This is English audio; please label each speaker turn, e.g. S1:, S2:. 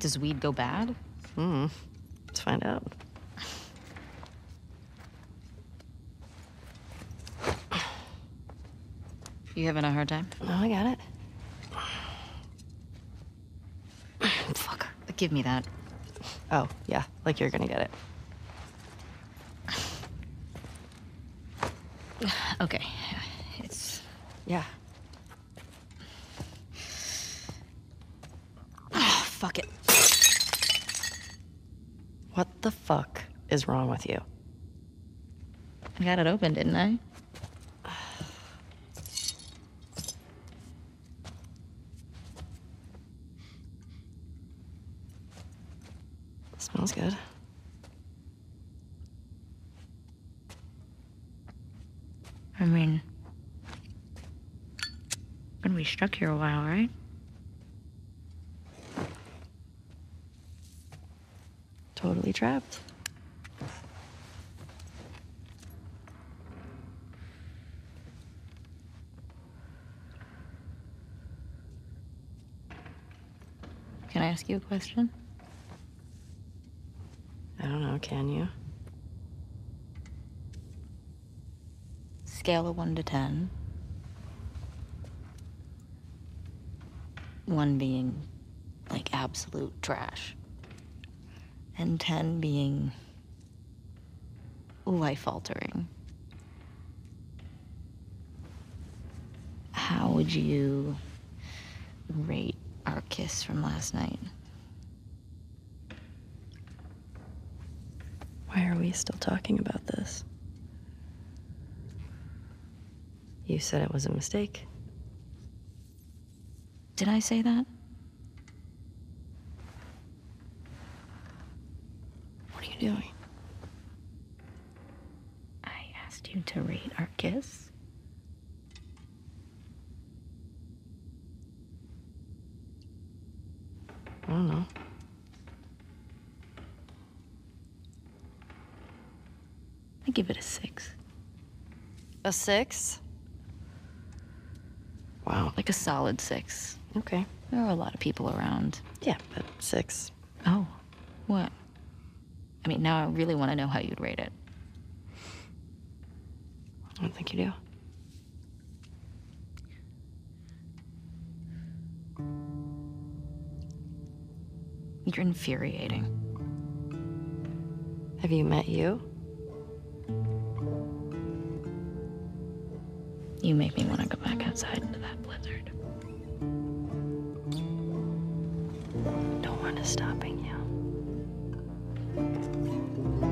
S1: Does weed go bad?
S2: Let's find out.
S1: You having a hard time?
S2: No, I got it.
S1: Fuck. Give me that.
S2: Oh, yeah, like you're gonna get it.
S1: Okay. It's...
S2: Yeah.
S1: Oh, fuck it.
S2: What the fuck is wrong with you?
S1: I got it open, didn't I?
S2: Smells good.
S1: I mean... gonna be stuck here a while, right?
S2: Totally trapped.
S1: Can I ask you a question?
S2: I don't know, can you?
S1: Scale of 1 to 10. 1 being, like, absolute trash. And 10 being life-altering. How would you rate our kiss from last night?
S2: Why are we still talking about this? You said it was a mistake.
S1: Did I say that?
S2: What are you doing?
S1: I asked you to rate our kiss.
S2: I don't know.
S1: I give it a 6.
S2: A 6? Wow.
S1: Like a solid 6.
S2: Okay.
S1: There are a lot of people around.
S2: Yeah, but 6.
S1: Oh, what? I mean, now I really want to know how you'd rate it.
S2: I don't think you do.
S1: You're infuriating.
S2: Have you met you?
S1: You make me want to go back outside into that blizzard.
S2: No one is stopping you.